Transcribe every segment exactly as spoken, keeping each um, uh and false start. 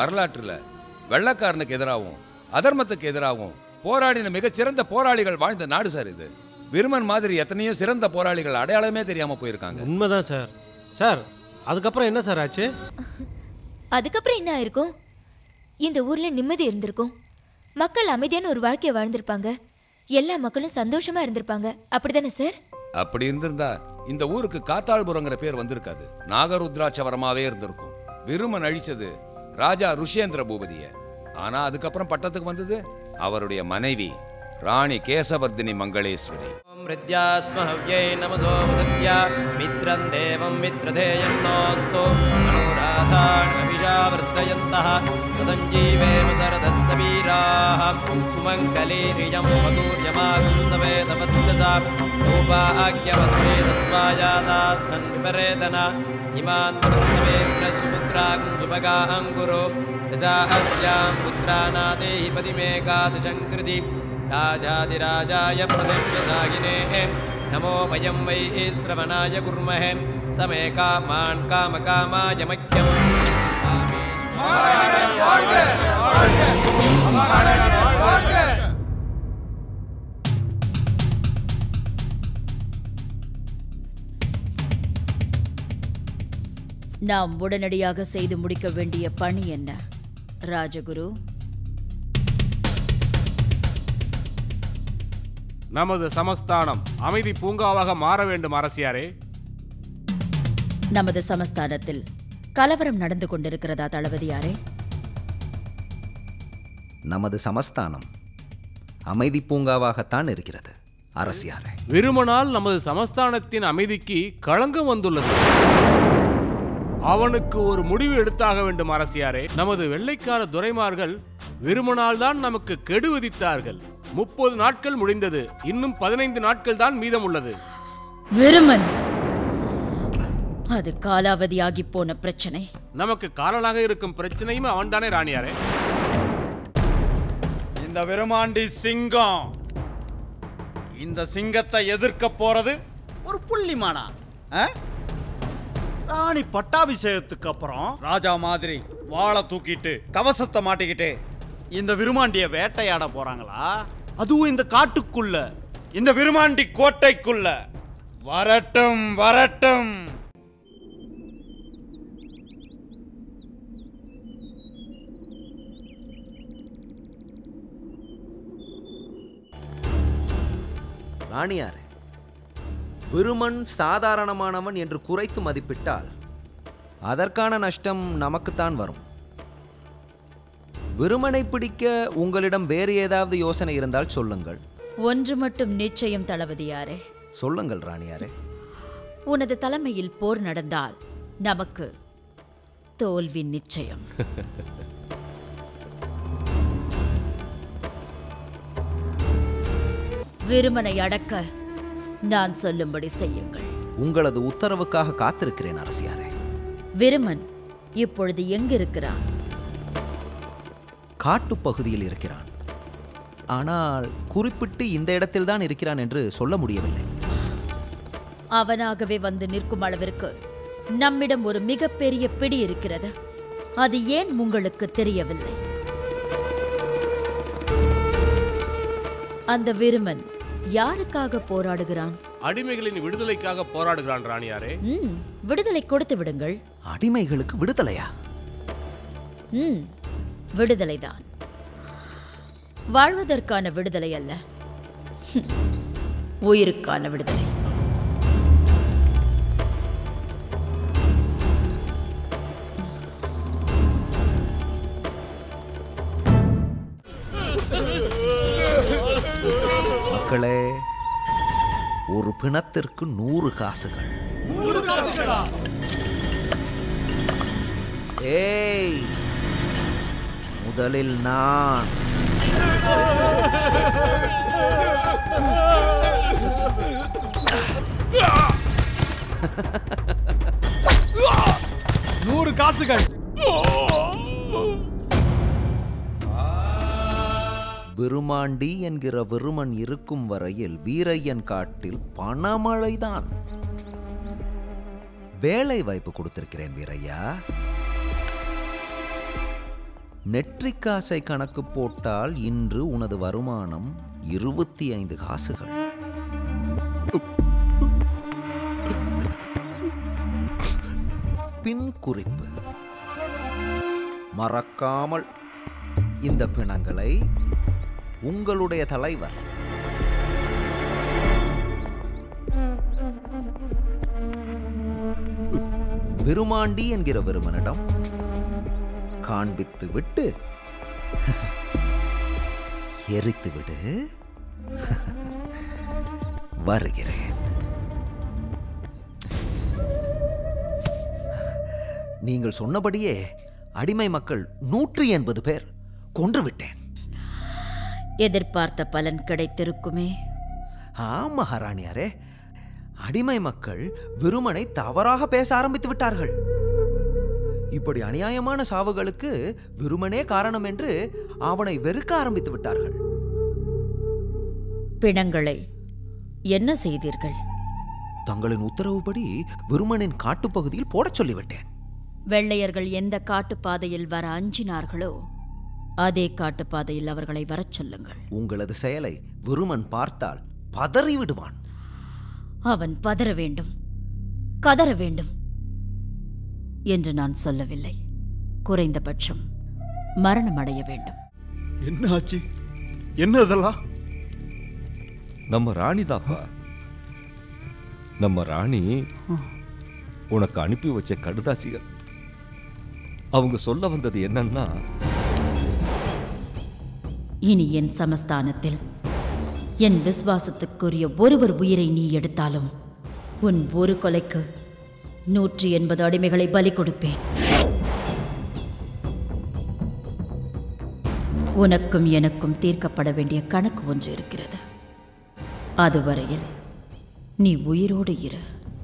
வரலாற்றுல வெள்ளக்காரனுக்கு எதிராகவும் அதர்மத்துக்கு எதிராகவும் போராடின மிகச்சிறந்த போராளிகள் வாழ்ந்த நாடு சார் இது. விருமன் மாதிரி எத்தனையோ சிறந்த போராளிகள் அடையாளமே தெரியாம போயிருக்காங்க. உண்மைதான் சார். சார் அதுக்கப்புறம் என்ன சார் ஆச்சு? அதுக்கப்புறம் என்ன ஆயிருக்கும்? இந்த ஊர்ல நிம்மதி இருந்திருக்கும். மக்கள் அமைதியான ஒரு வாழ்க்கையை வாழ்ந்திருப்பாங்க. எல்லா மக்களும் சந்தோஷமா இருந்திருப்பாங்க. அப்படிதானே சார்? அப்படி இருந்திருந்தா இந்த ஊருக்கு காத்தாள்புரங்கிற பேர் வந்திருக்காது. நாகருத்ராட்சவரமாவே இருந்திருக்கும். விருமன் அழிச்சது ராஜா ருஷேந்திர பூபதிய. ஆனா அதுக்கப்புறம் பட்டத்துக்கு வந்தது அவருடைய மனைவி ராணி கேசவர்தினி மங்களேஸ்வரி. மிருத்யாஸ்மஹவ்யை நமசோ வசத்யா மித்ரம் தேவம் மித்ரதேயம் நோஸ்து அனுராதான அபிஷாவர்தயந்தஹ சதஞ்சீவேம சரதஸ்ஸ வீராஹ சுமங்கலீரியம் மதுர்யமாகும் சவேதவத்சசா சௌபாக்யமஸ்மே தத்வாயாதாத் தன்விபரேதன இமான் தந்தவேத்ர சுபுத்ராகும் சுபகாங்குரு யசாஸ்யாம் புத்ராநாதேஹி பதிமேகாதசங்கிருதி राजाधिराजाय प्रसन्नसागिने नमो वयं वै श्रवणाय कुर्महे समे कामान् कामकामाय मह्यम् நாம் உடனடியாக செய்து முடிக்க வேண்டிய பணி என்ன ராஜகுரு? நமது சமஸ்தானம் அமைதி பூங்காவாக மாற வேண்டும் அரசியாரே. நமது சமஸ்தானத்தில் கலவரம் நடந்து கொண்டிருக்கிறதா தளபதியாரே? நமது சமஸ்தானம் அமைதி பூங்காவாகத்தான் இருக்கிறது அரசியாரே. விருமனால் நமது சமஸ்தானத்தின் அமைதிக்கு களங்கம் வந்துள்ளது. அவனுக்கு ஒரு முடிவு எடுத்தாக வேண்டும் அரசியாரே. நமது வெள்ளைக்கார துரைமார்கள் விருமனால் தான் நமக்கு கெடு விதித்தார்கள். முப்பது நாட்கள் முடிந்தது. இன்னும் பதினைந்து நாட்கள் தான் மீதம் உள்ளது. விருமன் அது காலாவதியாகி போன பிரச்சனை. நமக்கு காலனாக இருக்கும் பிரச்சனையும் அவன் தானே ராணியாரே. இந்த விருமாண்டி சிங்கம் இந்த சிங்கத்தை எதிர்க்க போறது ஒரு புள்ளிமானா? ராணி பட்டாபிஷேகத்துக்கு அப்புறம் ராஜா மாதிரி வாளை தூக்கிட்டு கவசத்தை மாட்டிக்கிட்டு இந்த விருமாண்டிய வேட்டையாட போறாங்களா? அதுவும் இந்த காட்டுக்குள்ள, இந்த விருமாண்டி கோட்டைக்குள்ள. வரட்டும் வரட்டும். ராணியாரே, விருமன் சாதாரணமானவன் என்று குறைத்து மதிப்பிட்டால் அதற்கான நஷ்டம் நமக்குத்தான் வரும். விருமனை பிடிக்க உங்களிடம் வேறு ஏதாவது யோசனை இருந்தால் சொல்லுங்கள். ஒன்று மட்டும் நிச்சயம் தளபதியாரே. சொல்லுங்கள் ராணியாரே. உனது தலைமையில் போர் நடந்தால் நமக்கு தோல்வி நிச்சயம். விருமனை அடக்க நான் சொல்லும்படி செய்யுங்கள். உங்களது உத்தரவுக்காக காத்திருக்கிறேன் அரசியாரே. விருமன் இப்பொழுது எங்கிருக்கிறான்? காட்டுப்பகுதியில் இருக்கிறான். ஆனால் குறிப்பிட்டு இந்த இடத்தில் தான் இருக்கிறான் என்று சொல்ல முடியவில்லை. அவனாகவே வந்து நிற்கும் அளவிற்கு நம்மிடம் ஒரு மிகப்பெரிய பிடி இருக்கிறது. அது ஏன் உங்களுக்கு தெரியவில்லை? அந்த விருமன் யாருக்காக போராடுகிறான்? அடிமைகளின் விடுதலைக்காக போராடுகிறான் ராணியாரே. ம், விடுதலை கொடுத்து விடுங்கள். அடிமைகளுக்கு விடுதலையா? ம், விடுதலைதான். வாழ்வதற்கான விடுதலை அல்ல, உயிருக்கான விடுதலை. மக்களே, ஒரு பிணத்திற்கு நூறு காசுகள். ஏய், முதலில் நான். நூறு காசுகள். விருமாண்டி என்கிற விருமன் இருக்கும் வரையில் வீரையன் காட்டில் பணமழைதான். வேலை வாய்ப்பு கொடுத்திருக்கிறேன் வீரையா. நெற்றிக்காசை கணக்கு போட்டால் இன்று உனது வருமானம் இருபத்தி ஐந்து காசுகள். பின் குறிப்பு: மறக்காமல் இந்த பிணங்களை உங்களுடைய தலைவர் விருமாண்டி என்கிற விருமனிடம் காண்பித்து விட்டு எரித்து விடு. வருகிறேன். நீங்கள் சொன்னபடியே அடிமை மக்கள் நூற்றி எண்பது பேர் கொன்று விட்டேன். எதிர்பார்த்த பலன் கிடைத்திருக்குமே. ஆம் மகாராணியாரே, அடிமை மக்கள் விருமனை தவறாக பேச ஆரம்பித்து விட்டார்கள். இப்படி அநியாயமான சாவுகளுக்கு விருமனே காரணம் என்று அவனை வெறுக்க ஆரம்பித்து விட்டார்கள். பிணங்களை என்ன செய்தீர்கள்? தங்களின் உத்தரவுப்படி விருமனின் காட்டுப்பகுதியில் போடச் சொல்லிவிட்டேன். வெள்ளையர்கள் எந்த காட்டுப்பாதையில் வர அஞ்சினார்களோ அதே காட்டுப்பாதையில் அவர்களை வரச் சொல்லுங்கள். உங்களது செயலை விருமன் பார்த்தால் பதறி விடுவான். அவன் பதற வேண்டும், கதற வேண்டும் என்று நான் சொல்லவில்லை. குறைந்தபட்சம் மரணம் அடைய வேண்டும். என்ன ஆச்சு? என்ன இதெல்லாம்? நம்ம ராணி தாப்பா. நம்ம ராணி உனக்கு அனுப்பி வச்ச கடுதாசிகள். அவங்க சொல்ல வந்தது என்னன்னா, இனி என் சமஸ்தானத்தில் என் விசுவாசத்துக்குரிய ஒருவர் உயிரை நீ எடுத்தாலும் உன் ஒரு கொலைக்கு நூற்றி எண்பது அடிமைகளை பலி கொடுப்பேன். உனக்கும் எனக்கும் தீர்க்கப்பட வேண்டிய கணக்கு ஒன்று இருக்கிறது. அதுவரையில் நீ உயிரோடு இரு.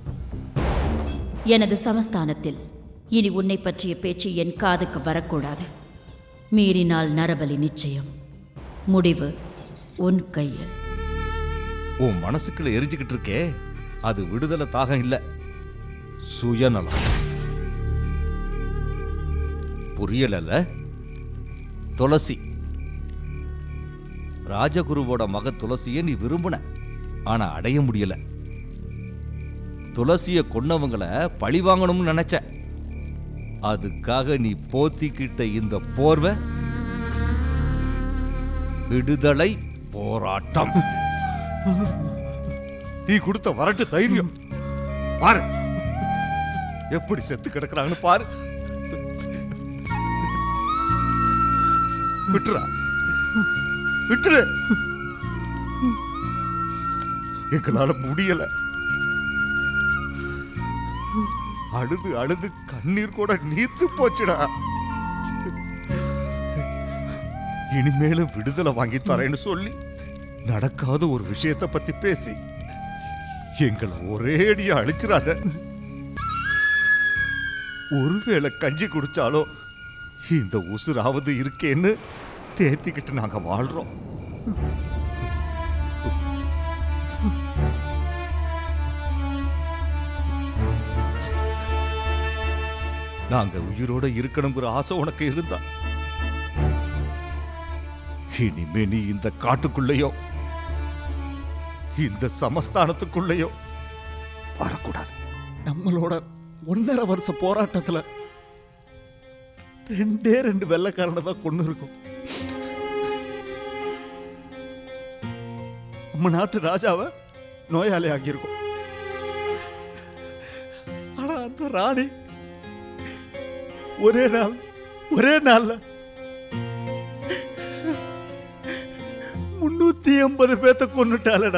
எனது சமஸ்தானத்தில் இனி உன்னை பற்றிய பேச்சு என் காதுக்கு வரக்கூடாது. மீறினால் நரபலி நிச்சயம். முடிவு உன் கையில். உன் மனசுக்குள்ள எரிஞ்சுக்கிட்டு இருக்கே, அது விடுதலை தாகம் இல்ல, சுயநலம். புரியல? துளசி, ராஜகுருவோட மக துளசியை நீ விரும்பின, ஆனா அடைய முடியல. துளசிய கொன்னவங்களை பழி வாங்கணும்னு நினைச்ச. அதுக்காக நீ போத்திக்கிட்ட இந்த போர்வை விடுதலை போராட்டம். நீ கொடுத்த வரட்டு தைரியம் பாரு, எப்படி செத்து கிடக்குறாங்கன்னு பாரு. விட்டுறா, விட்டுரு. எங்களால முடியல. அழுது அழுது கண்ணீர் கூட நீத்து போச்சுடா. இனிமேலும் விடுதலை வாங்கி தரேன்னு சொல்லி நடக்காத ஒரு விஷயத்தை பத்தி பேசி எங்களை ஒரேடியா அழிச்சிடாத. ஒருவேளை கஞ்சி குடிச்சாலோ இந்த உசுராவது இருக்கேன்னு தேத்திக்கிட்டு நாங்க வாழ்றோம். நாங்க உயிரோட இருக்கணுங்கிற ஆசை உனக்கு இருந்தா இனிமே நீ இந்த காட்டுக்குள்ளேயோ இந்த சமஸ்தானத்துக்குள்ளேயோ வரக்கூடாது. நம்மளோட ஒன்னரை வருஷ போராட்டத்துல ரெண்டே ரெண்டு வெள்ளைக்காரனை தான் கொண்டு இருக்கும். நம்ம நாட்டு ராஜாவை நோயாளி ஆகியிருக்கும். ஆனா அந்த ராணி ஒரே நாள் ஒரே நாள்ல முன்னூத்தி எண்பது பேத்த கொண்டுட்டாளடா.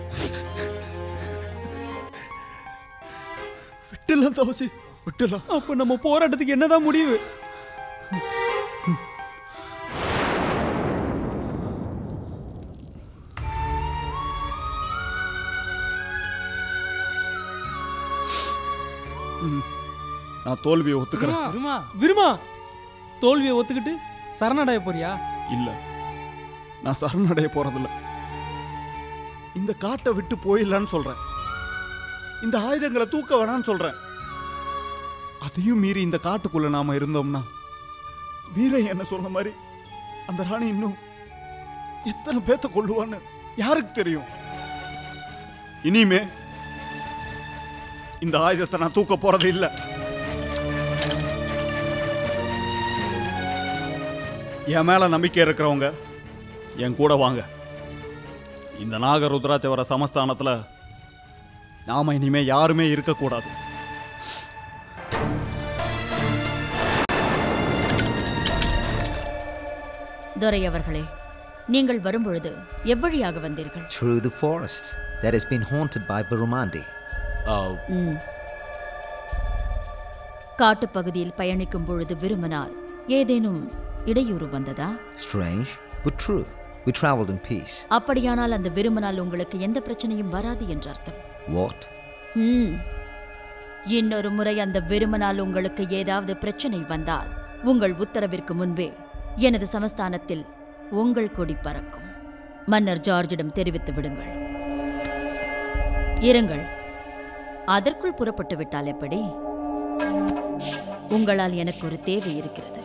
விட்டுலாம் தவசி விட்டுலாம். அப்ப நம்ம போராட்டத்துக்கு என்னதான் முடிவு? நான் தோல்வியை ஒத்துக்கிறேன். விருமா விருமா தோல்வியை ஒத்துக்கிட்டு சரணடைய போறியா? இல்ல, நான் சரணடைய போறதில்ல. இந்த காட்டை விட்டு போயிடலான்னு சொல்றேன். இந்த ஆயுதங்களை தூக்க வேணான்னு சொல்றேன். அதையும் மீறி இந்த காட்டுக்குள்ள நாம இருந்தோம்னா வீரன் என்ன சொன்ன மாதிரி அந்த ராணி இன்னும் எத்தனை பேத்த கொள்ளுவான்னு யாருக்கு தெரியும்? இனிமே இந்த ஆயுதத்தை நான் தூக்க போறது இல்லை. என் மேல நம்பிக்கை இருக்கிறவங்க என் கூட வாங்க. இந்த நாகருத்ராட்சவர சமஸ்தானத்துல நாம இனிமே யாருமே இருக்கக்கூடாது. துரை அவர்களே, நீங்கள் வரும்பொழுது எவ்வழியாக வந்தீர்கள்? Through the forest that has been haunted by Virumandi. ம். காட்டுப்பகுதியில் பயணிக்கும் பொழுது விரும்பினால் ஏதேனும் இடையூறு வந்ததா? Strange, but true. We traveled in peace. அப்படியானால் அந்த விரும்பினால் உங்களுக்கு எந்த பிரச்சனையும் வராது என்று அர்த்தம். What? ம். இன்னொரு முறை அந்த விரும்பினால் உங்களுக்கு ஏதாவது பிரச்சனை வந்தால் உங்கள் உத்தரவிற்கு முன்பே எனது சமஸ்தானத்தில் உங்கள் கொடி பறக்கும். மன்னர் ஜார்ஜிடம் தெரிவித்து விடுங்கள். இருங்கள். அதற்குள் புறப்பட்டு விட்டால் எப்படி? உங்களால் எனக்கு ஒரு தேவை இருக்கிறது.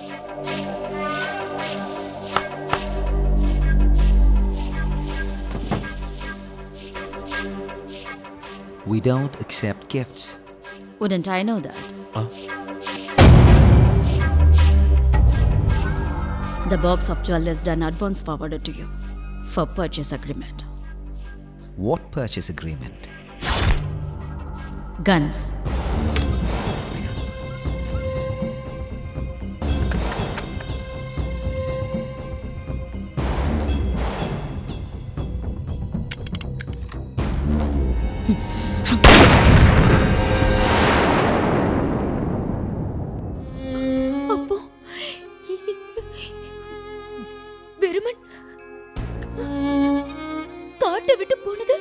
We don't accept gifts. Wouldn't I know that? Huh? The box of jewel is done advance forwarded to you for purchase agreement. What purchase agreement? Guns. அப்போ விருமன் காட்டை விட்டு போனது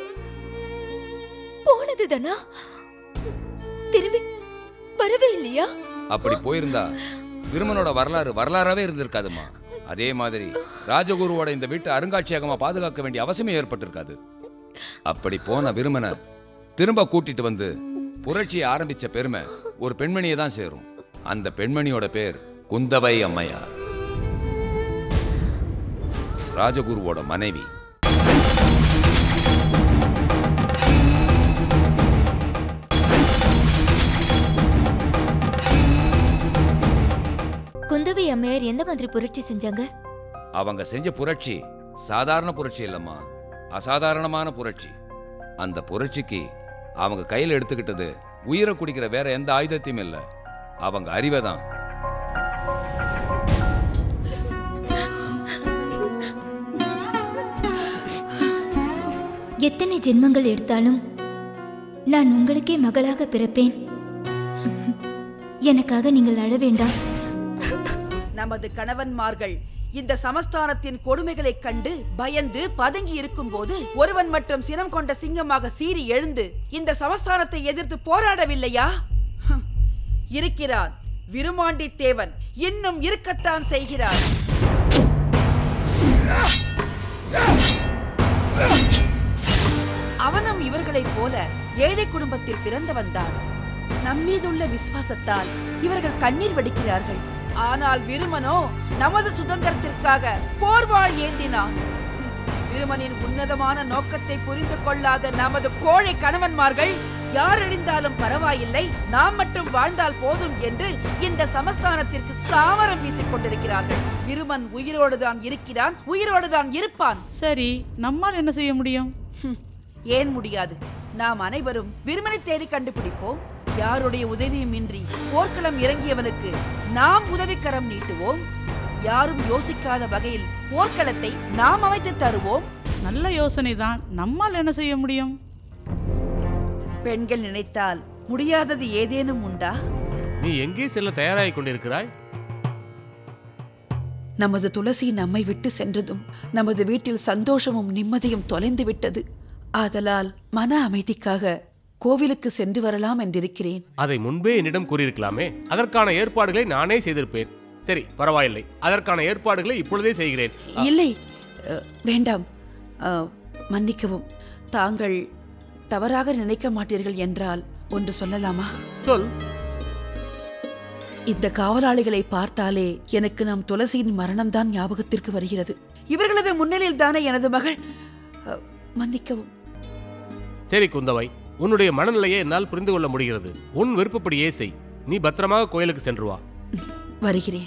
போனது தானா? திரும்பி வரவே இல்லையா? அப்படி போயிருந்தா விருமனோட வரலாறு வரலாறாவே இருந்திருக்காதுமா. அதே மாதிரி ராஜகுருவோட இந்த வீட்டை அருங்காட்சியகமா பாதுகாக்க வேண்டிய அவசியமே ஏற்பட்டிருக்காது. அப்படி போன விருமனை திரும்ப கூட்டிட்டு வந்து புரட்சியை ஆரம்பிச்ச பெருமை ஒரு பெண்மணியை தான் சேரும். அந்த பெண்மணியோட பேர் குந்தவை அம்மையார், ராஜகுருவோட மனைவி. குந்தவை அம்மையார் எந்த மாதிரி புரட்சி செஞ்சாங்க? அவங்க செஞ்ச புரட்சி சாதாரண புரட்சி இல்லம்மா, அசாதாரணமான புரட்சி. அந்த புரட்சிக்கு அவங்க கையில் எடுத்துக்கிட்டது உயிரை குடிக்கிற வேற எந்த ஆயுதத்தையும் இல்ல, அவங்க அறிவை தான். எத்தனை ஜென்மங்கள் எடுத்தாலும் நான் உங்களுக்கே மகளாக பிறப்பேன். எனக்காக நீங்கள் அழ வேண்டாம். நமது கணவன்மார்கள் இந்த சமஸ்தானத்தின் கொடுமைகளைக் கண்டு பயந்து பதுங்கி இருக்கும் போது ஒருவன் மட்டும் சினம் கொண்ட சிங்கமாக சீறி எழுந்து இந்த சமஸ்தானத்தை எதிர்த்து போராடவில்லையா? இருக்கிறான் விருமாண்டி தேவன், இன்னும் இருக்கத்தான் செய்கிறார். அவனும் இவர்களைப் போல ஏழை குடும்பத்தில் பிறந்தவன்தான். நம்மீதுள்ள விசுவாசத்தால் இவர்கள் கண்ணீர் வடிக்கிறார்கள். ஆனால் விருமனோ நமது சுதந்திரத்திற்காக போர்வாள் ஏந்தினான். விருமனின் உன்னதமான நோக்கத்தை புரிந்து கொள்ளாத நமது கோழை கணவன்மார்கள் யார் அழிந்தாலும் பரவாயில்லை, நாம் மட்டும் வாழ்ந்தால் போதும் என்று இந்த சமஸ்தானத்திற்கு சாமரம் வீசிக் கொண்டிருக்கிறார்கள். விருமன் உயிரோடுதான் இருக்கிறான், உயிரோடுதான் இருப்பான். சரி, நம்மால் என்ன செய்ய முடியும்? ஏன் முடியாது? நாம் அனைவரும் விருமனை தேடி கண்டுபிடிப்போம். யாருடைய உதவியும் இன்றி போர்க்களம் இறங்கியவனுக்கு நாம் உதவிக்கரம் நீட்டுவோம். யாரும் யோசிக்காத வகையில் போர்க்களத்தை நாம் அமைத்து தருவோம். நல்ல யோசனை தான். நம்மால் என்ன செய்ய முடியும்? பெண்கள் நினைத்தால் முடியாதது ஏதேனும் உண்டா? நீ எங்கே செல்ல தயாராகிக் கொண்டிருக்கிறாய்? நமது துளசி நம்மை விட்டு சென்றதும் நமது வீட்டில் சந்தோஷமும் நிம்மதியும் தொலைந்து விட்டது. ஆதலால் மன அமைதிக்காக கோவிலுக்கு சென்று வரலாம் என்றிருக்கிறேன். அதை முன்பே என்னிடம் கூறியிருக்கலாமே. அதற்கான ஏற்பாடுகளை நானே செய்திருப்பேன். சரி, பரவாயில்லை, அதற்கான ஏற்பாடுகளை இப்பொழுதே செய்கிறேன். இல்லை, வேண்டாம், மன்னிக்கவும். தாங்கள் தவறாக நினைக்க மாட்டீர்கள் என்றால் ஒன்று சொல்லலாமா? சொல். இந்த காவலாளிகளை பார்த்தாலே எனக்கு நம் துளசியின் மரணம்தான் ஞாபகத்திற்கு வருகிறது. இவர்களது முன்னிலையில் தானே எனது மகள். அ, மன்னிக்கவும். சரி குந்தவை, உன்னுடைய மனநிலையை என்னால் புரிந்து கொள்ள முடிகிறது. உன் விருப்பப்படியே செய். நீ பத்திரமாக கோயிலுக்கு சென்று வா. வருகிறேன்.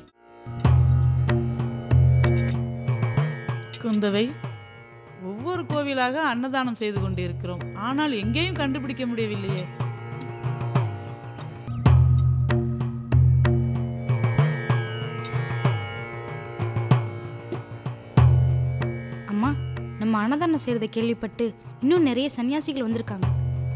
குந்தவை, ஒவ்வொரு கோவிலாக அன்னதானம் செய்து கொண்டிருக்கிறோம். ஆனால் எங்கேயும் கண்டுபிடிக்க முடியவில்லையே. அம்மா, நம்ம அன்னதானம் செய்யறதை கேள்விப்பட்டு இன்னும் நிறைய சன்னியாசிகள் வந்திருக்காங்க.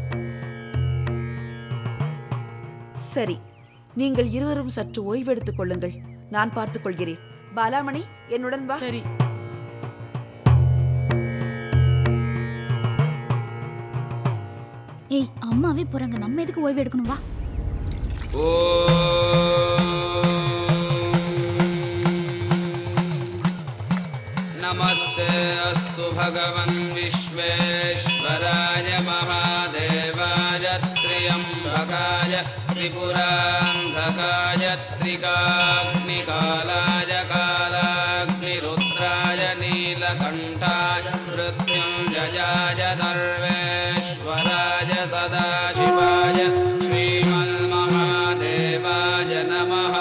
சரி, நீங்கள் இருவரும் சற்று ஓய்வெடுத்துக் கொள்ளுங்கள். நான் பார்த்துக் கொள்கிறேன். பாலாமணி, என்னுடன் வா. சரி. ஏய், அம்மாவே போறாங்க, நம்ம எதுக்கு ஓய்வு எடுக்கணும்? வா. நமஸ்தே அஸ்து பகவன் விஸ்வேஸ்வராய மகாதேவாய த்ரியம்பகாய திரிபுராந்தகாய த்ரிகாக்னிகாலாய காலாக்னிருத்ராய நீலகண்டாய மிருத்யுஞ்சயாய சர்வேஸ்வராய சதாசிவாய ஸ்ரீமன்மகாதேவாய நமः.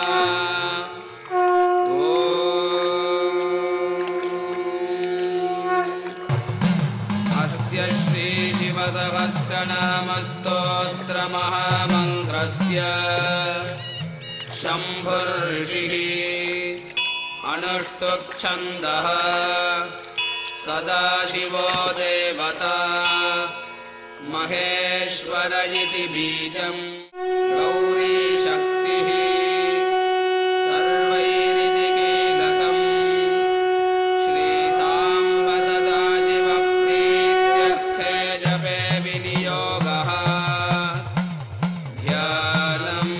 அஸ்ய ஸ்ரீ சிவசஹஸ்ரநாமஸ்தோத்திர மகாமந்திரஸ்ய शम्भुर्षिः अनुष्टुप् छन्दः सदाशिवो देवता महेश्वर इति बीजम् गौरी शक्तिः सर्वैरिति कीलकम् श्रीसाम्ब सदाशिवप्रीत्यर्थे जपे विनियोगः ध्यानम्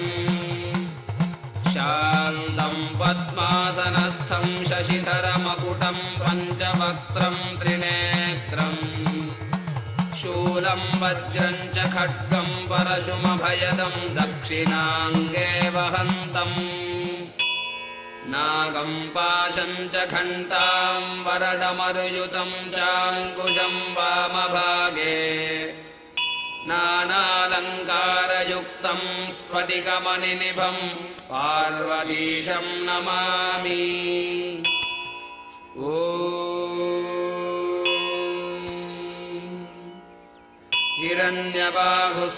शान्तं पद्मासनस्थं शशिधरमकुटं पञ्चवक्त्रं त्रिनेत्रं शूलं वज्रं च खड्गं परशुमभयदं दक्षिणाङ्गे वहन्तम् नागं पाशं च घण्टां वरडमरुयुतं चाङ्कुशं वामभागे नानालङ्कारयुक्तं स्फटिकमणिनिभं पार्वतीशं नमामि। ॐ हिरण्यबाहुः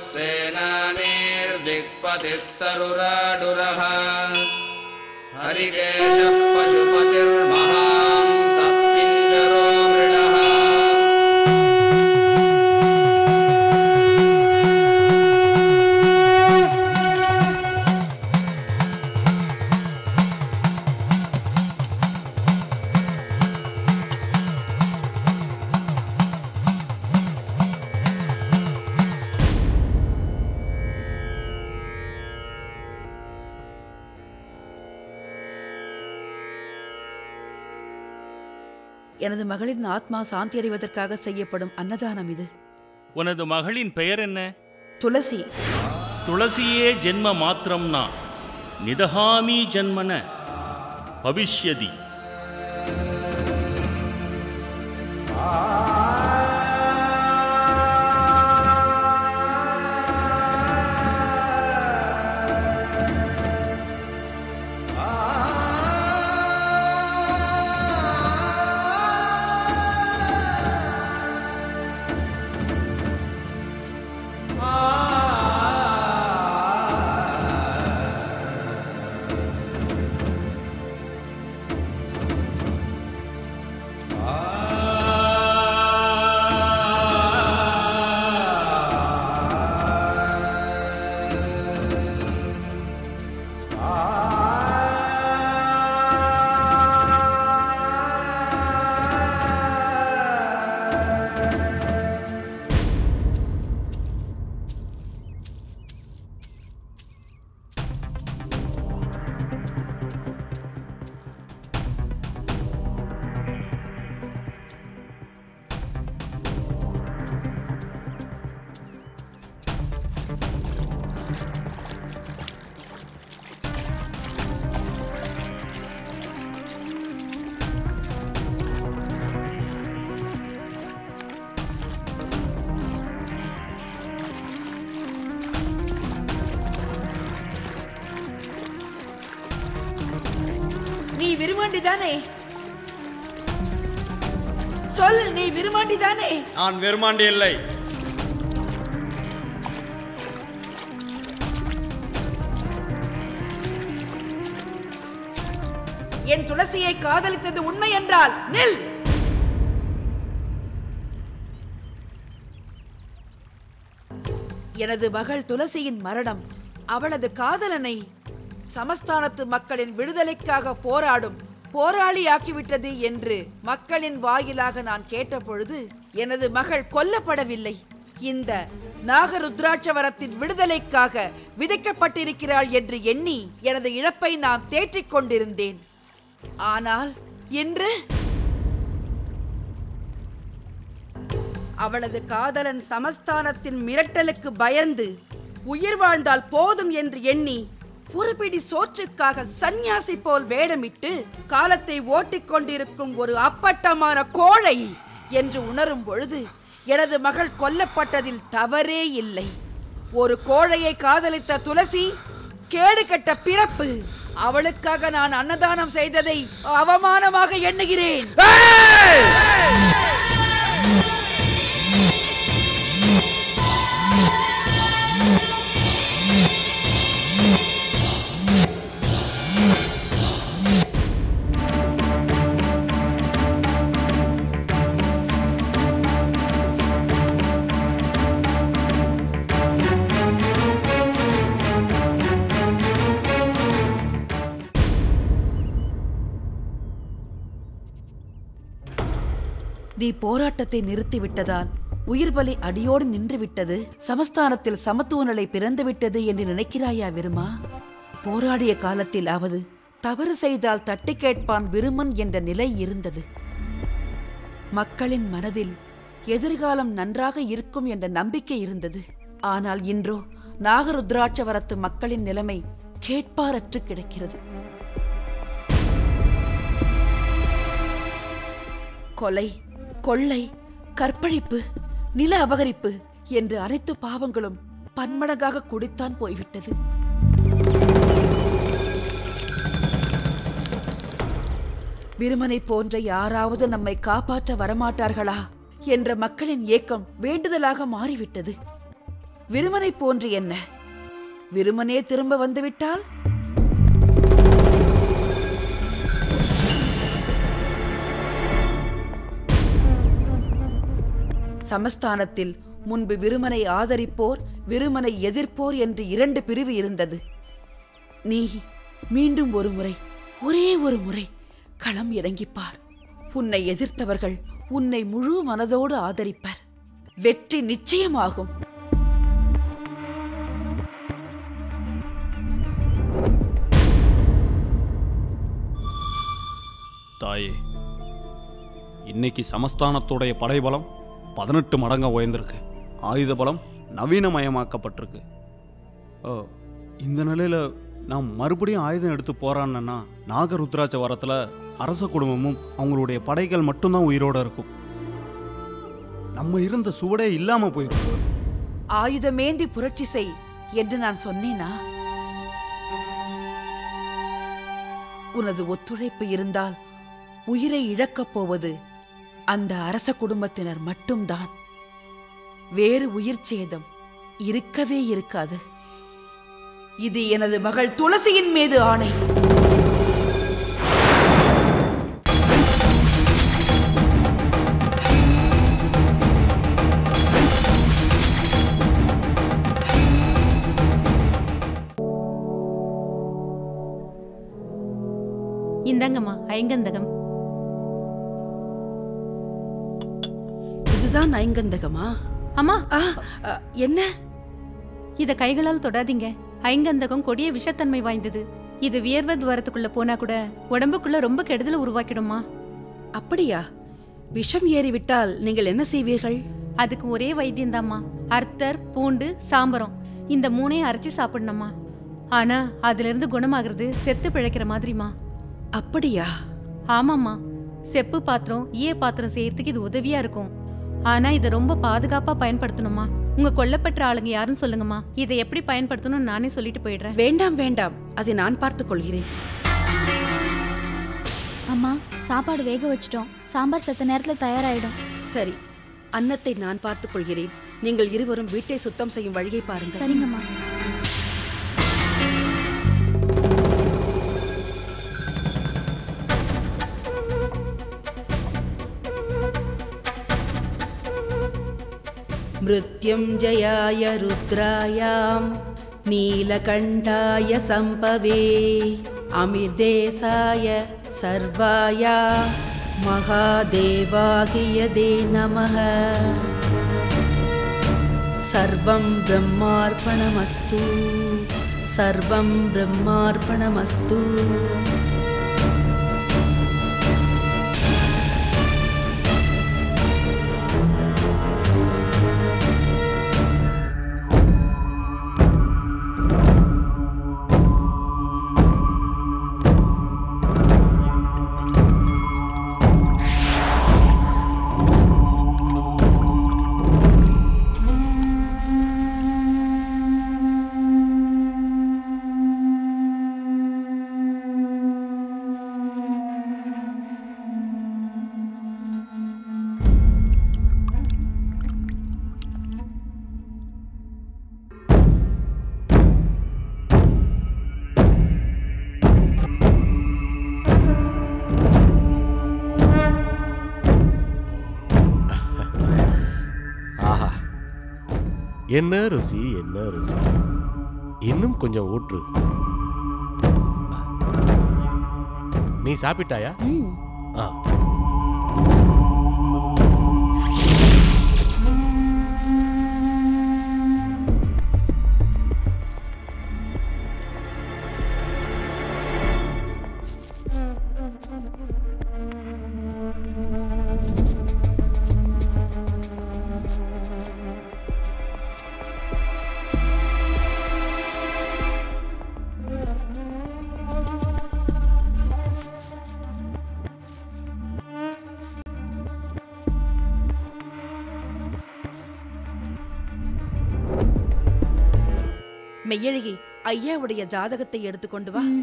सेनानीर्दिक्पतिस्तरुराडुरः हरिकेशः पशुपतिर्महांसस्मिञ्जरो मृडः எனது மகளின் ஆத்மா சாந்தி அடைவதற்காக செய்யப்படும் அன்னதானம் இது. உனது மகளின் பெயர் என்ன? துளசி. துளசியே ஜென்ம மாத்திரம்னா நிதஹாமி ஜன்மன பவிஷ்யதி. விருமாண்டி தானே? சொல், நீ விருமாண்டி தானே? நான் விருமாண்டி இல்லை. என் துளசியை காதலித்தது உண்மை என்றால் நில். எனது மகள் துளசியின் மரணம் அவளது காதலனை சமஸ்தானத்து மக்களின் விடுதலைக்காக போராடும் போராளியாக்கிவிட்டது என்று மக்களின் வாயிலாக நான் கேட்டபொழுது எனது மகள் கொல்லப்படவில்லை, இந்த நாகருத்ராட்சவரத்தின் விடுதலைக்காக விதைக்கப்பட்டிருக்கிறாள் என்று எண்ணி எனது இழப்பை நான் தேற்றிக் கொண்டிருந்தேன். ஆனால் இன்று அவளது காதலன் சமஸ்தானத்தின் மிரட்டலுக்கு பயந்து உயிர் வாழ்ந்தால் போதும் என்று எண்ணி ஒரு பிடி சோற்றுக்காக சந்நியாசி போல் வேடமிட்டு காலத்தை ஓட்டிக் கொண்டிருக்கும் ஒரு அப்பட்டமான கோழை என்று உணரும் பொழுது எனது மகள் கொல்லப்பட்டதில் தவறே இல்லை. ஒரு கோழையை காதலித்த துளசி கேடு கெட்ட பிறப்பு. அவளுக்காக நான் அன்னதானம் செய்ததை அவமானமாக எண்ணுகிறேன். நீ போராட்டத்தை நிறுத்திவிட்டதால் உயிர் பலி அடியோடு நின்றுவிட்டது, சமஸ்தானத்தில் சமத்துவ நிலை பிறந்துவிட்டது என்று நினைக்கிறாயா விருமா? போராடிய காலத்தில் அவது தவறு செய்தால் தட்டி கேட்பான் விருமன் என்ற நிலை இருந்தது. மக்களின் மனதில் எதிர்காலம் நன்றாக இருக்கும் என்ற நம்பிக்கை இருந்தது. ஆனால் இன்றோ நாகருத்ராட்சவரத்து மக்களின் நிலைமை கேட்பாரற்று கிடக்கிறது. கொலை, கொள்ளை, கற்பழிப்பு, நில அபகரிப்பு என்று அனைத்து பாவங்களும் பன்மடங்காக குடித்தான் போய்விட்டது. விருமனை போன்ற யாராவது நம்மை காப்பாற்ற வரமாட்டார்களா என்ற மக்களின் ஏக்கம் வேண்டுதலாக மாறிவிட்டது. விருமனை போன்று என்ன, விருமனே திரும்ப வந்துவிட்டால்? சமஸ்தானத்தில் முன்பு விருமனை ஆதரிப்போர், விருமனை எதிர்ப்போர் என்று இரண்டு பிரிவு இருந்தது. நீ மீண்டும் ஒரு முறை, ஒரே ஒரு முறை களம் இறங்கிப்பார். உன்னை எதிர்த்தவர்கள் உன்னை முழு மனதோடு ஆதரிப்பர். வெற்றி நிச்சயமாகும். தாயே, இன்னைக்கு சமஸ்தானத்துடைய படைபலம் பதினெட்டு மடங்கா உயர்ந்திருக்கு. ஆயுத பலம் நவீனமயமாக்கப்பட்டிருக்கு. இந்த நிலையில நாம் மறுபடியும் ஆயுதம் எடுத்து போறான்னா நாகருத்ராட்ச வரத்துல அரச குடும்பமும் அவங்களுடைய படைகள் மட்டும்தான் உயிரோட இருக்கும். நம்ம இருந்த சுவடே இல்லாம போயிடும். ஆயுதமேந்தி புரட்சி செய் என்று நான் சொன்னேனா? உனது ஒத்துழைப்பு இருந்தால் உயிரை இழக்கப் போவது அந்த அரச குடும்பத்தினர் மட்டும்தான். வேறு உயிர் சேதம் இருக்கவே இருக்காது. இது எனது மகள் துளசியின் மீது ஆணை. இந்தாங்கம்மா ஐங்கந்தகம். இதுதான் ஐங்கந்தகமா? அம்மா என்ன? இத கைகளால் தொடாதீங்க. ஐங்கந்தகம் கொடிய விஷத்தன்மை வாய்ந்தது. இது வியர்வ துவாரத்துக்குள்ள போனா கூட உடம்புக்குள்ள ரொம்ப கெடுதலை உருவாக்கிடுமா. அப்படியா? விஷம் ஏறிவிட்டால் நீங்கள் என்ன செய்வீர்கள்? அதுக்கு ஒரே வைத்தியந்தாம்மா. அர்த்தர், பூண்டு, சாம்பரம் இந்த மூணையும் அரைச்சி சாப்பிடணுமா. ஆனா அதுல இருந்து குணமாகிறது செத்து பிழைக்கிற மாதிரிமா. அப்படியா? ஆமாம்மா. செப்பு பாத்திரம், ஈய பாத்திரம் செய்யறதுக்கு இது உதவியா இருக்கும். ஆனா இதை ரொம்ப பாதுகாப்பா பயன்படுத்தணுமா. உங்க கொல்லப்பட்ட ஆளுங்க யாரும் சொல்லுங்கம்மா. இதை எப்படி பயன்படுத்தணும் நானே சொல்லிட்டு போயிடுறேன். வேண்டாம் வேண்டாம், அதை நான் பார்த்துக் கொள்கிறேன். அம்மா, சாப்பாடு வேக வச்சிட்டோம். சாம்பார் சத்த நேரத்தில் தயாராயிடும். சரி, அன்னத்தை நான் பார்த்துக் கொள்கிறேன். நீங்கள் இருவரும் வீட்டை சுத்தம் செய்யும் வழியை பாருங்கள். சரிங்கம்மா. மிருத்யுஞ்சயாய ருத்ராயாம் நீலகண்டாய சம்பவே அமிர்தேசாய சர்வாய மகாதேவாகியதே நமः. சர்வம் பிரம்மார்ப்பணமஸ்து, சர்வம் பிரம்மார்ப்பணமஸ்து. என்ன ருசி, என்ன ருசி. இன்னும் கொஞ்சம் ஊற்று. நீ சாப்பிட்டாயா? ஆ. மெய்யழகி, ஐயாவுடைய ஜாதகத்தை எடுத்துக்கொண்டு வா.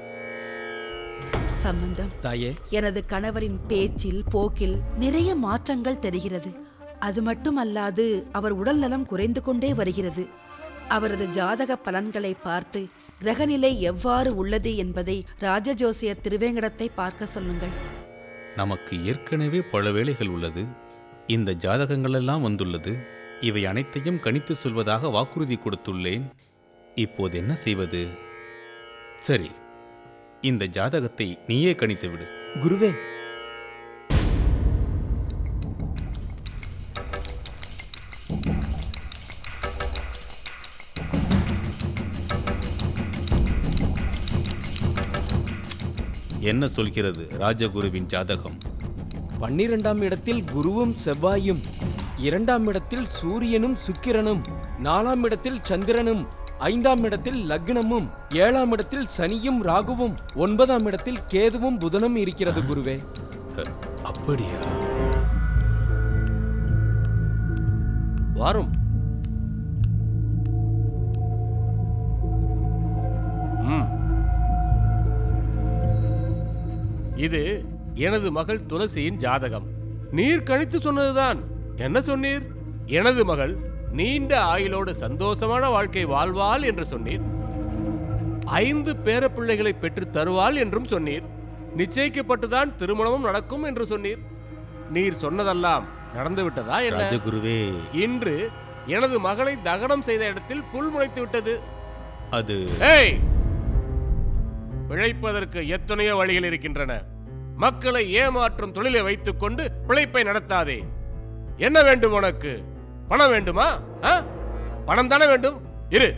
சம்பந்தம் தாயே, எனது கணவரின் பேச்சில் போக்கில் நிறைய மாற்றங்கள் தெரிகிறது. அது மட்டுமல்லாது அவர் உடல் நலம் குறைந்து கொண்டே வருகிறது. அவரது ஜாதக பலன்களை பார்த்து கிரகநிலை எவ்வாறு உள்ளது என்பதை ராஜஜோசிய திருவேங்கடத்தை பார்க்க சொல்லுங்கள். நமக்கு ஏற்கனவே பல வேளைகள் உள்ளது. இந்த ஜாதகங்களெல்லாம் வந்துள்ளது. இவை அனைத்தையும் கணித்து சொல்வதாக வாக்குறுதி கொடுத்துள்ளேன். இப்போது என்ன செய்வது? சரி, இந்த ஜாதகத்தை நீயே கணித்து விடு. குருவே, என்ன சொல்கிறது ராஜகுருவின் ஜாதகம்? பன்னிரெண்டாம் இடத்தில் குருவும் செவ்வாயும், இரண்டாம் இடத்தில் சூரியனும் சுக்கிரனும், நாலாம் இடத்தில் சந்திரனும், ஐந்தாம் இடத்தில் லக்னமும், ஏழாம் இடத்தில் சனியும் ராகுவும், ஒன்பதாம் இடத்தில் கேதுவும் புதனும் இருக்கிறது குருவே. அப்படியா? வாரும். இது எனது மகள் துளசியின் ஜாதகம். நீர் கணித்து சொன்னதுதான். என்ன சொன்னீர்? எனது மகள் நீண்ட ஆயுளோடு சந்தோஷமான வாழ்க்கை வாழ்வாள் என்று சொன்னீர். ஐந்து பேர பிள்ளைகளை பெற்று தருவாள் என்றும் சொன்னீர். நிச்சயிக்கப்பட்டுதான் திருமணமும் நடக்கும் என்று சொன்னீர். நீர் சொன்னதெல்லாம் நடந்து விட்டதா என்ன? ராஜகுருவே, இன்று எனது மகளை தகனம் செய்த இடத்தில் புல் முளைத்து விட்டது. அது ஏய், பிழைப்பதற்கு எத்தனையோ வழிகள் இருக்கின்றன. மக்களை ஏமாற்றும் தொழிலை வைத்துக் கொண்டு பிழைப்பை நடத்தாதே. என்ன வேண்டும் உனக்கு? பணம் வேண்டுமா? பணம் தானே வேண்டும். இரு,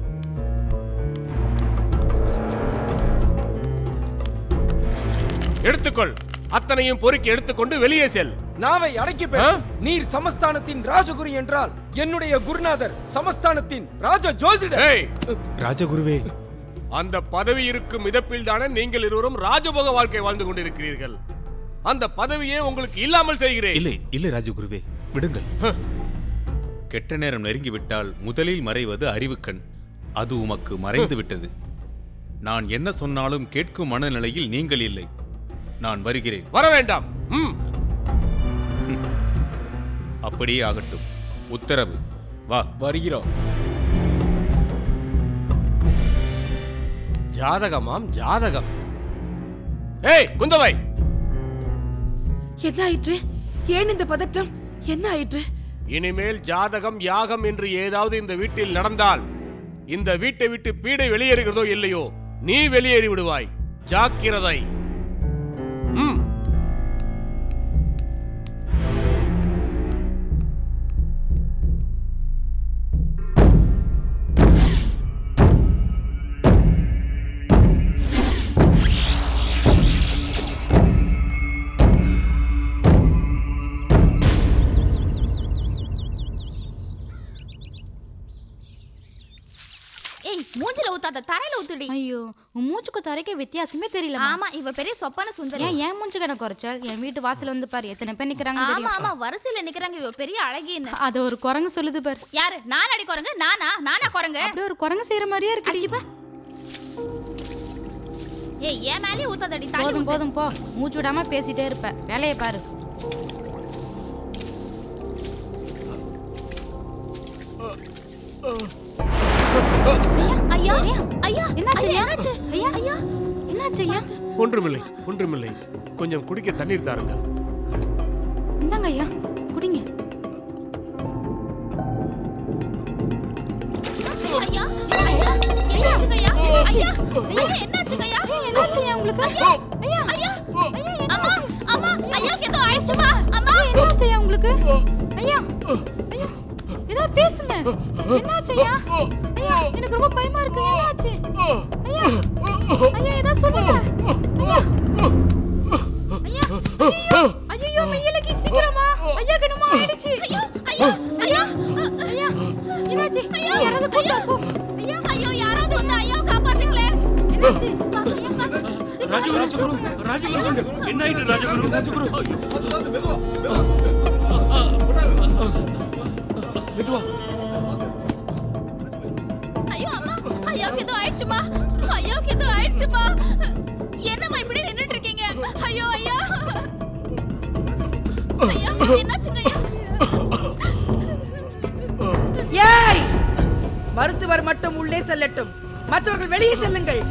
எடுத்துக்கொள். அத்தனையும் பொறுக்கி எடுத்துக்கொண்டு வெளியே செல். நாவை அடக்கி பேச. நீர் சமஸ்தானத்தின் ராஜகுரு என்றால் என்னுடைய குருநாதர் சமஸ்தானத்தின் ராஜ ஜோதிடர். ராஜகுருவே, அந்த பதவி இருக்கும் மிதப்பில் தானே நீங்கள் இருவரும் ராஜபோக வாழ்க்கை வாழ்ந்து கொண்டிருக்கிறீர்கள். அந்த பதவியே உங்களுக்கு இல்லாமல் செய்கிறேன். இல்லை இல்லை ராஜகுருவே, விடுங்கள். கெட்ட நேரம் நெருங்கிவிட்டால் முதலில் மறைவது அறிவுக்கண். அது உமக்கு மறைந்து விட்டது. நான் என்ன சொன்னாலும் கேட்கும் மனநிலையில் நீங்கள் இல்லை. நான் வருகிறேன். வர வேண்டாம். ம். அப்படியே ஆகட்டும். உத்தரவு. வா. வருகிறோம். ஜாதகமாம் ஜாதகம். ஏய் குந்தவை, என்ன ஆயிற்று? ஏன் இந்த பதட்டம்? என்ன ஆயிற்று? இனிமேல் ஜாதகம் யாகம் என்று ஏதாவது இந்த வீட்டில் நடந்தால் இந்த வீட்டை விட்டு பீடை வெளியேறுகிறதோ இல்லையோ நீ வெளியேறி விடுவாய். ஜாக்கிரதை. ம். ஏய் மூஞ்சில ஊத்தாத, தரையில ஊத்துடி. ஐயோ, உன் மூச்சுக்கு தரைக்கு வித்தியாசமே தெரியல. ஆமா, இவ பெரிய சொப்பான சுந்தரி. ஏன் ஏன் மூஞ்சி கணக்கு குறைச்சல்? என் வீட்டு வாசல் வந்து பாரு, எத்தனை பேர் நிக்கிறாங்க ஆமா தெரியும். ஆமா, வரிசையில நிக்கறாங்க. இவ பெரிய அழகின்னு. அது ஒரு குரங்கு சொல்லுது பாரு. யாரு? நான் அடி குரங்கு? நானா? நானா குரங்கு? அப்படியே ஒரு குரங்கு செய்யற மாதிரியே இருக்கு. அடிச்சுப்பா. ஏய், ஏன் மேலே ஊத்தாதடி, தள்ளி போதும் ஊத்து. போதும் போ, மூச்சு விடாம பேசிட்டே இருப்ப. வேலையை பாரு. ஐயா ஐயா, என்னாச்சு? ஐயா, என்னாச்சு? ஐயா ஐயா, என்னாச்சு ஐயா? ஒன்றுமில்லை, ஒன்றுமில்லை. கொஞ்சம் குடிக்க தண்ணீர் தாருங்கள். இந்தாங்க ஐயா, குடிங்க. ஐயா ஐயா, என்னாச்சு ஐயா? ஐயா ஐயா, என்னாச்சு ஐயா? என்னாச்சு ஐயா உங்களுக்கு? ஐயா ஐயா, அம்மா அம்மா, ஐயாக்கு ஏதோ ஆயிடுச்சுமா. அம்மா, என்னாச்சு ஐயா உங்களுக்கு? ஐயா ஐயா, ஏதோ பேசுங்க. என்னாச்சு ஐயா? ஐயா, எனக்கு ரொம்ப பயமா இருக்கு. என்னாச்சு ஐயா? ஐயா, ஏதோ சொல்லுங்க. ஐயா ஐயா, ஐயோ மெய்யலகி, சீக்கிரமா. ஐயாக்கு என்னமோ ஆயிடுச்சு. ஐயா ஐயா ஐயா ஐயா, என்னாச்சு? ஐயா, யாராவது கூட்டா போ. ஐயா ஐயோ, யாராவது வந்து ஐயாவை காப்பாத்துங்களே. என்னாச்சு? ராஜகுரு, ராஜகுரு, ராஜகுரு, என்ன ஆயிட்டு ராஜகுரு? ராஜகுரு, மெதுவா. ஐயோ அம்மா, ஐயாவுக்கு ஏதோ ஆயிடுச்சுமா. ஐயாவுக்கு ஏதோ ஆயிடுச்சுமா. என்னம்மா இப்படி நின்னுட்டு இருக்கீங்க? ஐயோ ஐயா, ஐயா என்னாச்சுங்க ஐயா? ஏய், மருத்துவர் மட்டும் உள்ளே செல்லட்டும், மற்றவர்கள் வெளியே செல்லுங்கள்.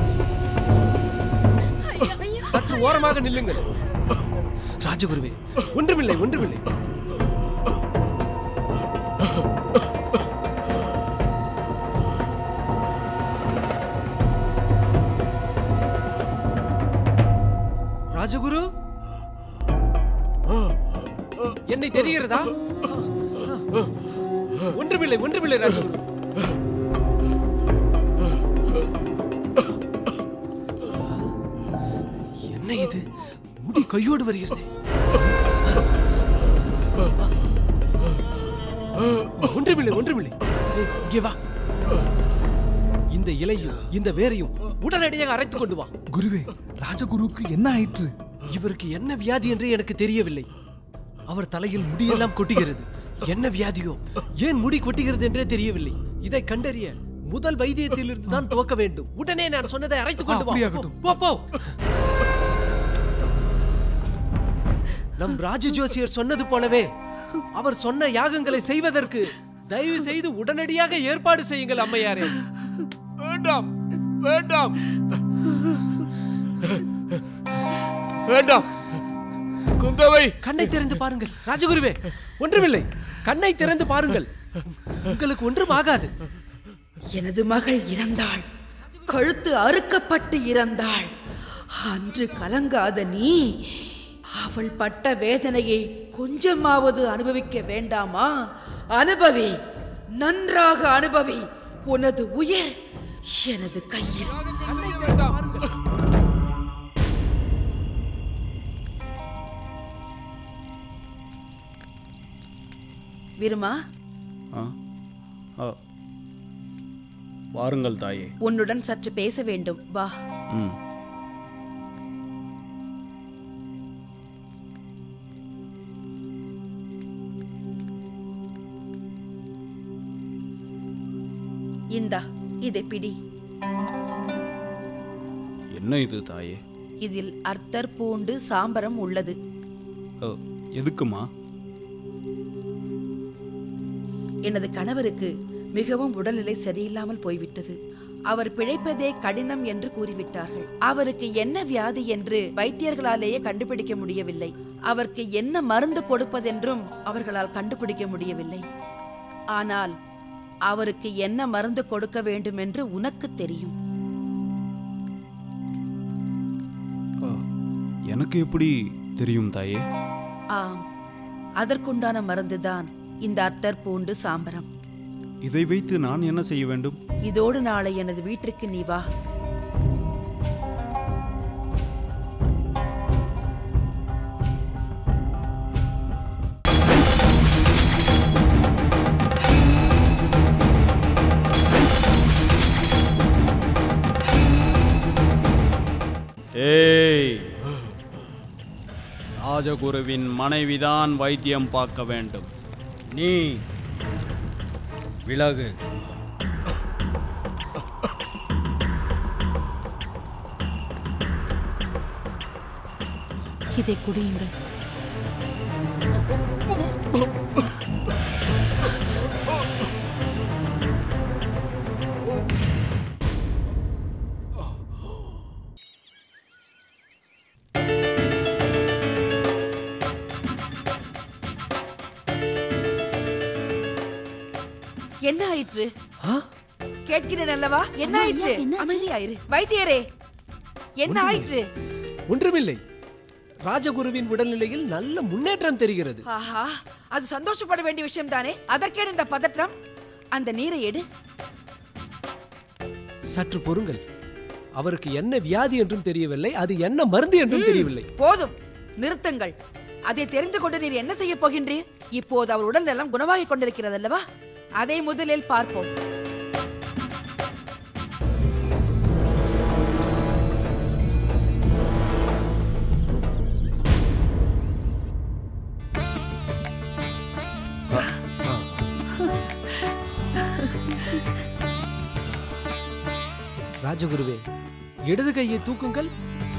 சற்று ஓரமாக நில்லுங்கள். ராஜகுருவே, ஒன்றுமில்லை, ஒன்றுமில்லை. ராஜகுரு, என்னை தெரிகிறதா? ஒன்றுமில்லை, ஒன்றுமில்லை ராஜகுரு. என்ன இது? முடி கையோடு வருகிறது. ஒன்றுமில்லை, ஒன்றுமில்லை. ஏய், இங்கே வா. இந்த இலையும் இந்த வேரையும் உடனடியாக அரைத்துக் கொண்டு வா. குருவே, ராஜகுருக்கு என்ன ஆயிற்று? இவருக்கு என்ன வியாதி என்று எனக்கு தெரியவில்லை. அவர் தலையில் முடியெல்லாம் கொட்டுகிறது. என்ன வியாதியோ, ஏன் முடி கொட்டுகிறது என்றே தெரியவில்லை. இதை கண்டறிய முதல் வைத்தியத்திலிருந்து தான் துவக்க வேண்டும். உடனே நான் சொன்னதை அரைத்துக் கொண்டு வா. போ போ. நம் ராஜ ஜோசியர் சொன்னது போலவே அவர் சொன்ன யாகங்களை செய்வதற்கு தயவு செய்து உடனடியாக ஏற்பாடு செய்யுங்கள் அம்மையாரே. வேண்டாம், வேண்டாம், வேண்டாம். குந்தவை, கண்ணை திறந்து பாருங்கள் ராஜகுருவே. ஒன்றுமில்லை, கண்ணை திறந்து பாருங்கள். உங்களுக்கு ஒன்றும் ஆகாது. எனது மகள் இறந்தாள், கழுத்து அறுக்கப்பட்டு இறந்தாள். அன்று கலங்காத நீ அவள் பட்ட வேதனையை கொஞ்சமாவது அனுபவிக்க வேண்டாமா? அனுபவி, நன்றாக அனுபவி. உனது உயிர் எனது கையில். விருமா, வாருங்கள் தாயே. உன்னுடன் சற்று பேச வேண்டும், வா. ம். இந்தா, இதை பிடி. என்ன இது தாயே? இதில் அர்த்தர் பூண்டு சாம்பரம் உள்ளது. எதுக்குமா? எனது கணவருக்கு மிகவும் உடல்நிலை சரியில்லாமல் போய்விட்டது. அவர் பிழைப்பதே கடினம் என்று கூறிவிட்டார்கள். அவருக்கு என்ன வியாதி என்று வைத்தியர்களாலேயே கண்டுபிடிக்க முடியவில்லை. அவருக்கு என்ன மருந்து கொடுப்பதென்றும் அவர்களால் கண்டுபிடிக்க முடியவில்லை. ஆனால் அவருக்கு என்ன மருந்து கொடுக்க வேண்டும் என்று உனக்கு தெரியும். எனக்கு எப்படி தெரியும் தாயே? ஆம், அதற்குண்டான மருந்துதான் இந்த அத்தர் பூண்டு சாம்பரம். இதை வைத்து நான் என்ன செய்ய வேண்டும்? இதோடு நாளை எனது வீட்டிற்கு நீ வா. ஏய், ராஜகுருவின் மனைவிதான் வைத்தியம் பார்க்க வேண்டும். நீ விலகு. இதை குடியுங்கள். என்ன ஆயிற்று? கேட்கிறேன் அல்லவா? என்ன ஆயிற்று? அமைதியாயிரு. வைத்தியரே, என்ன ஆயிற்று? ஒன்றுமில்லை. ராஜகுருவின் உடல்நிலையில் நல்ல முன்னேற்றம் தெரிகிறது. ஆஹா, அது சந்தோஷப்பட வேண்டிய விஷயம் தானே. அதற்கே இந்த பதற்றம். அந்த நீரை எடு. சற்று பொறுங்கள். அவருக்கு என்ன வியாதி என்றும் தெரியவில்லை, அது என்ன மருந்து என்றும் தெரியவில்லை. போதும், நிறுத்துங்கள். அதை தெரிந்து கொண்டு நீர் என்ன செய்ய போகின்றீர்? இப்போது அவர் உடல் நலம் குணமாகிக் கொண்டிருக்கிறது அல்லவா? அதை முதலில் பார்ப்போம். ராஜகுருவே, இடது கையை தூக்குங்கள்.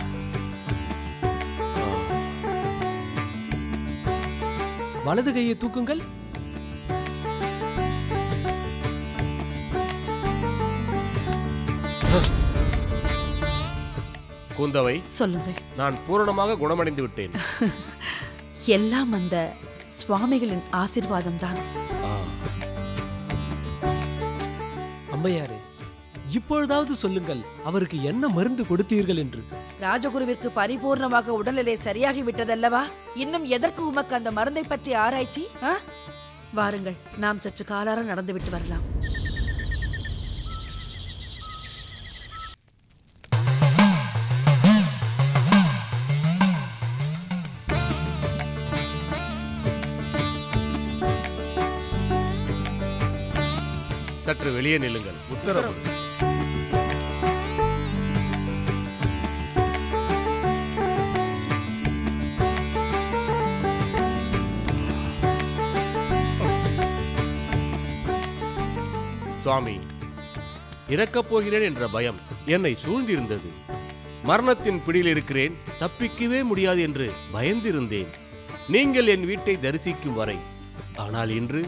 வலது கையை தூக்குங்கள். குந்தவை, சொல்லுங்கள். நான் பூரணமாக குணமடைந்து விட்டேன். எல்லாம் அந்த சுவாமிகளின் ஆசீர்வாதம் தான். அம்மையாரே, இப்பொழுதாவது சொல்லுங்கள், அவருக்கு என்ன மருந்து கொடுத்தீர்கள் என்று. ராஜகுருவிற்கு பரிபூர்ணமாக உடல்நிலை சரியாகி விட்டதல்லவா? இன்னும் எதற்கு உமக்கு அந்த மருந்தை பற்றி ஆராய்ச்சி? வாருங்கள், நாம் சற்று காலார நடந்து விட்டு வரலாம். சற்று வெளியே நில்லுங்கள். உத்தரவு. சுவாமி, இறக்கப் போகிறேன் என்ற பயம் என்னை சூழ்ந்திருந்தது. மரணத்தின் பிடியில் இருக்கிறேன், தப்பிக்கவே முடியாது என்று பயந்திருந்தேன் நீங்கள் என் வீட்டை தரிசிக்கும் வரை. ஆனால் இன்று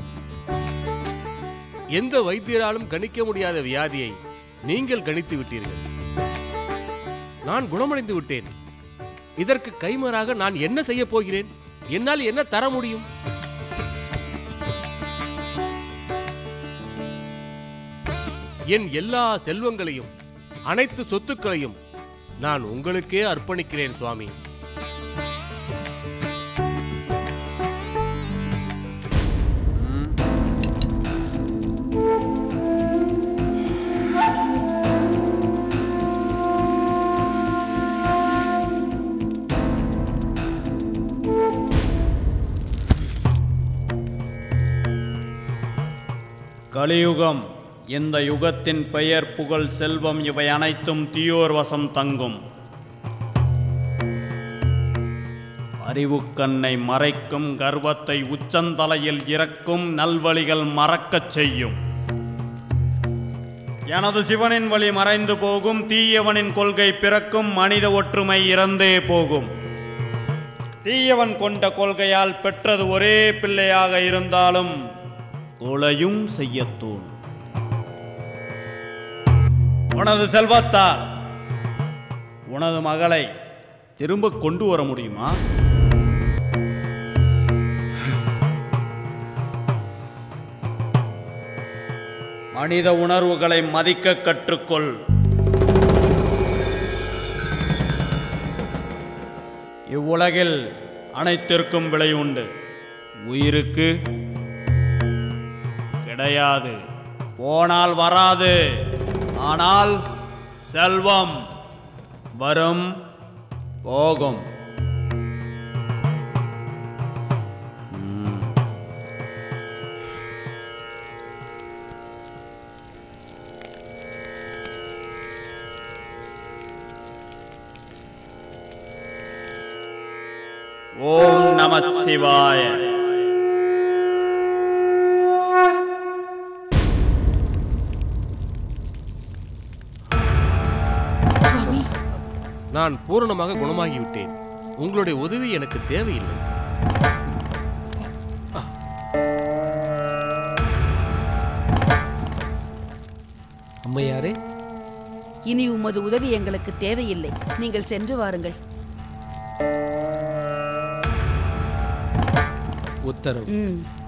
எந்த வைத்தியராலும் கணிக்க முடியாத வியாதியை நீங்கள் கணித்து விட்டீர்கள். நான் குணமடைந்து விட்டேன். இதற்கு கைமாறாக நான் என்ன செய்ய போகிறேன்? என்னால் என்ன தர முடியும்? என் எல்லா செல்வங்களையும் அனைத்து சொத்துக்களையும் நான் உங்களுக்கே அர்ப்பணிக்கிறேன் சுவாமி. கலியுகம். இந்த யுகத்தின் பெயர், புகழ், செல்வம் இவை அனைத்தும் தீயோர் வசம் தங்கும். அறிவுக்கண்ணை மறைக்கும், கர்வத்தை உச்சந்தலையில் இறக்கும், நல்வழிகள் மறக்கச் செய்யும். எனது சிவனின் வழி மறைந்து போகும், தீயவனின் கொள்கை பிறக்கும், மனித ஒற்றுமை இறந்தே போகும். தீயவன் கொண்ட கொள்கையால் பெற்றது ஒரே பிள்ளையாக இருந்தாலும் கொலையும் செய்யத்தூன். உனது செல்வத்தால் உனது மகளை திரும்ப கொண்டு வர முடியுமா? மனித உணர்வுகளை மதிக்க கற்றுக்கொள். இவ்வுலகில் அனைத்திற்கும் விலை உண்டு, உயிருக்கு கிடையாது. போனால் வராது, ஆனால் செல்வம் வரும் போகும். ஓம் நம சிவாய. நான் பூரணமாக குணமாகிவிட்டேன். உங்களுடைய உதவி எனக்கு தேவையில்லை. அம்மையாரே, இனி உமது உதவி எங்களுக்கு தேவையில்லை. நீங்கள் சென்று வாருங்கள். உத்தரவு. ம்